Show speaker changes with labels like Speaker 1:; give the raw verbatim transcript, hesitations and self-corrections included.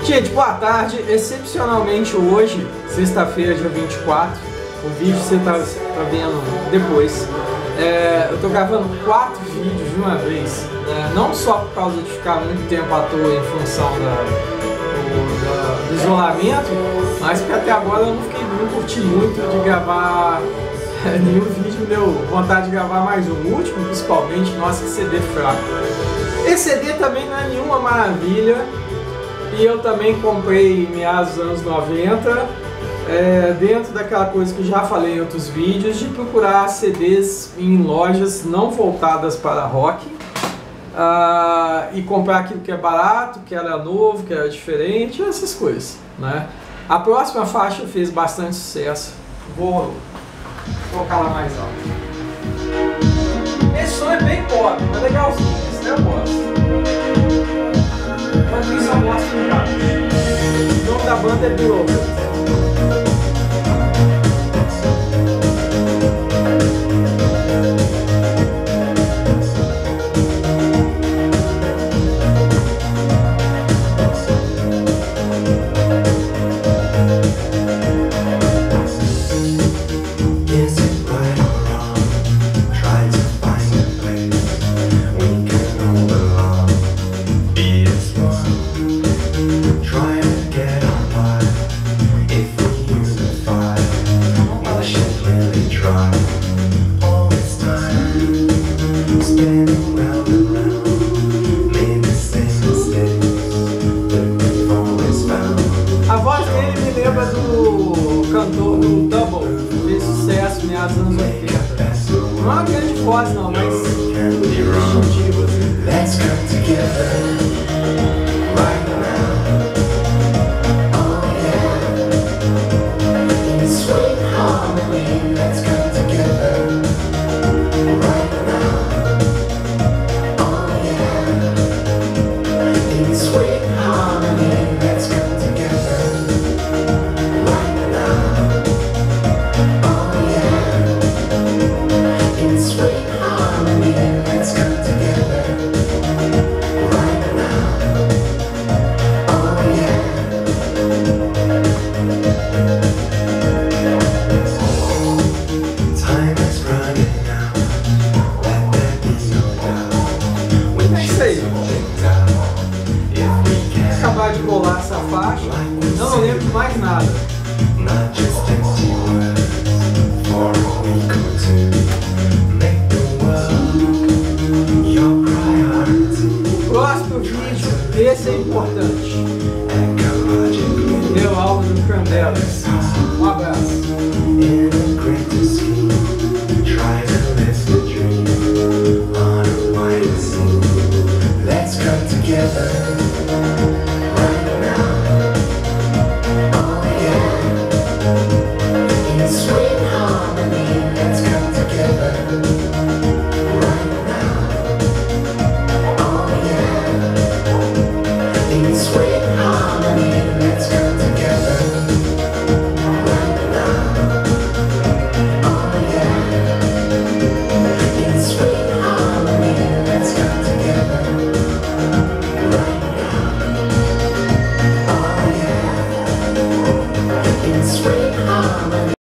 Speaker 1: Gente, boa tarde. Excepcionalmente hoje, sexta-feira, dia vinte e quatro, o vídeo você tá, tá vendo depois. É, eu tô gravando quatro vídeos de uma vez, né? Não só por causa de ficar muito tempo à toa em função da, do, da, do isolamento, mas porque até agora eu não fiquei não curti muito de gravar nenhum vídeo, me deu vontade de gravar mais um, o último principalmente. Nossa, que C D fraco. Esse C D também não é nenhuma maravilha. E eu também comprei em meados dos anos noventa, é, dentro daquela coisa que eu já falei em outros vídeos, de procurar C Ds em lojas não voltadas para rock, uh, e comprar aquilo que é barato, que era novo, que era diferente, essas coisas, né? A próxima faixa fez bastante sucesso. Vou colocar lá mais alto. Esse som é bem pop, mas legalzinho, esse eu gosto. Mas quem só gosta de gatos. O nome da banda é Below. A voz dele me lembra do cantor do Double, que fez sucesso meados dos anos oitenta. Não é uma grande voz não, mas distintivo assim. Let's come together right now. Oh yeah. In sweet harmony, let's come together right now. Oh yeah. In sweet harmony, let's come together. Acabar de colar essa faixa, não lembro de mais nada. O próximo vídeo, esse é importante. Meu álbum do Cranberries. Um abraço.